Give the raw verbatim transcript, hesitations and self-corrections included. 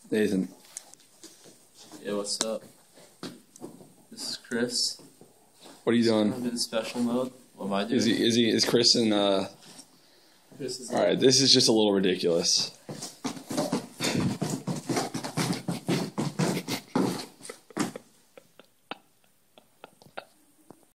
Nathan. Yeah, what's up? This is Chris. What are you I'm doing? in special mode. What am I doing? Is he? Is he? Is Chris in? Uh... Chris is All right. This is just a little ridiculous.